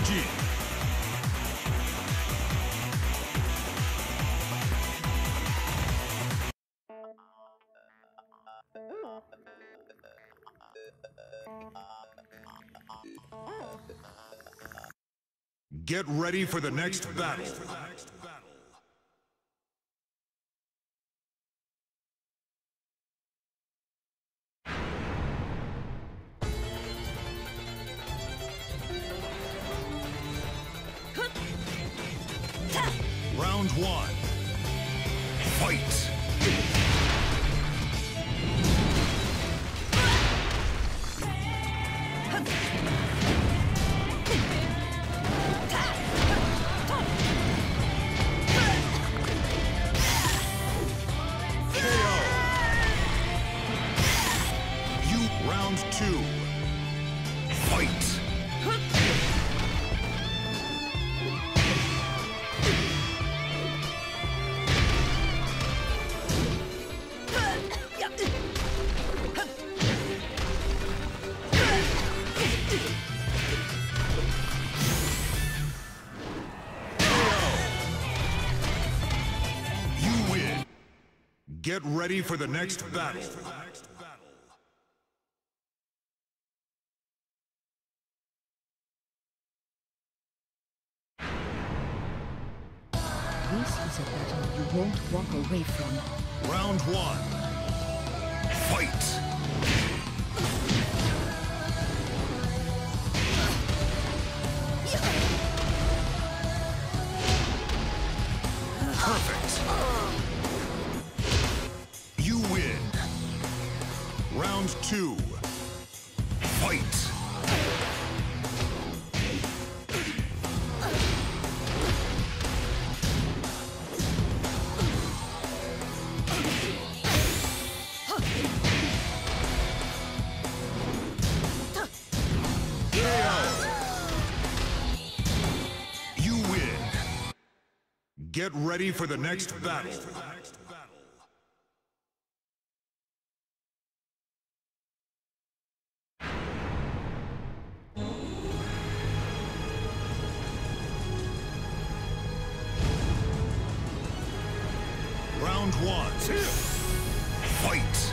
Mokujin. Get ready for the next battle. Round one. Fight! Round two. Fight! You win. Get ready for the next battle. This is a battle you won't walk away from. Round one. Fight! Perfect! You win. Round two. Fight! Get ready for the next battle. Round one. Fight!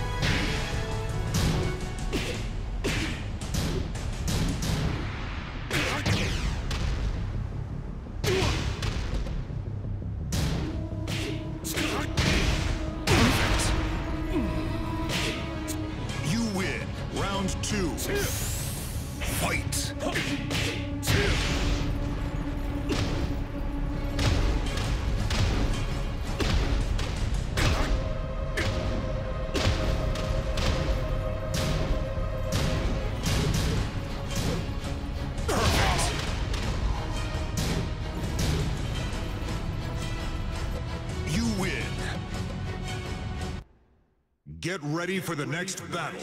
Round two. Fight! Perfect! You win. Get ready for the next battle.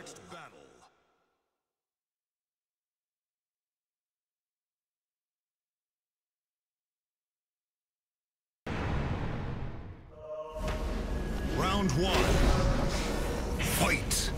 Round one. Fight!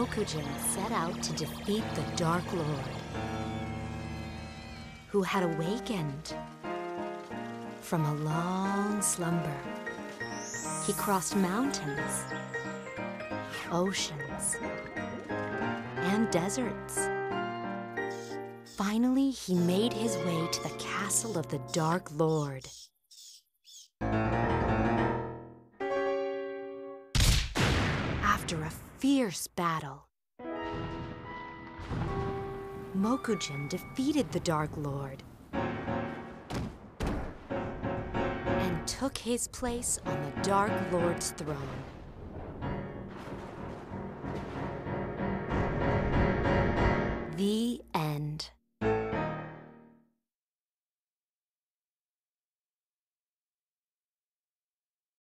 Mokujin set out to defeat the Dark Lord, who had awakened from a long slumber. He crossed mountains, oceans, and deserts. Finally, he made his way to the castle of the Dark Lord. After a fierce battle, Mokujin defeated the Dark Lord and took his place on the Dark Lord's throne.